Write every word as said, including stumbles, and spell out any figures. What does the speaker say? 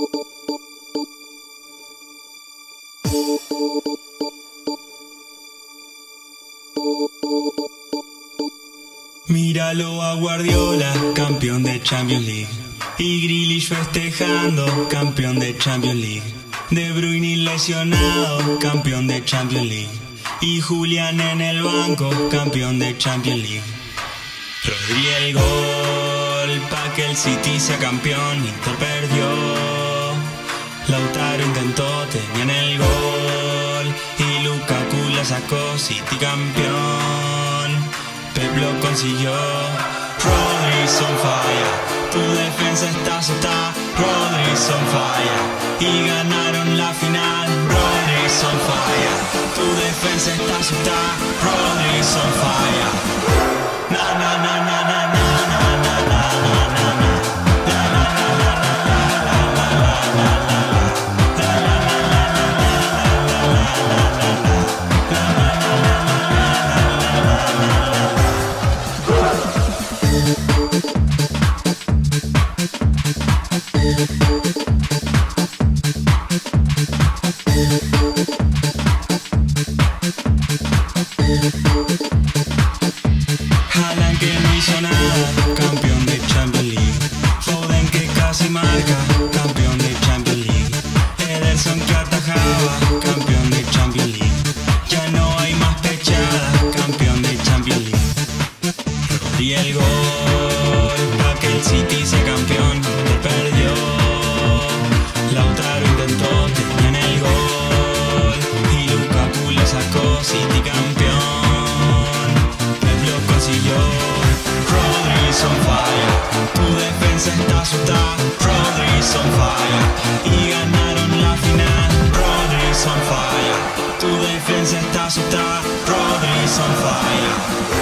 Míralo a Guardiola, campeón de Champions League. Y Grealish festejando, campeón de Champions League. De Bruyne lesionado, campeón de Champions League. Y Julián en el banco, campeón de Champions League. Rodri el gol, pa' que el City sea campeón. Inter perdió, Lautaro intentó, tenían el gol. Y Lukaku la sacó, City campeón. Pep lo consiguió. Rodri's on fire, tu defensa está azotada. Rodri's on fire, y ganaron la final. Rodri's on fire, tu defensa está azotada. Rodri's on fire. Na na na na na na na na na na na. Haaland que no hizo nada, campeón de Champions League. Foden que casi marca, campeón de Champions League. Ederson que atajaba, campeón de Champions League. Ya no hay más pechada, campeón de Champions League. Rodri el gol, pa' que el City sea campeón. Inter perdió, Lautaro intentó, tenían el gol. Y Lukaku le sacó, City campeón. Pep lo consiguió. Rodri's on fire, tu defensa está azotada. Rodri's on fire, y ganaron la final. Rodri's on fire, tu defensa está azotada. Rodri's on fire.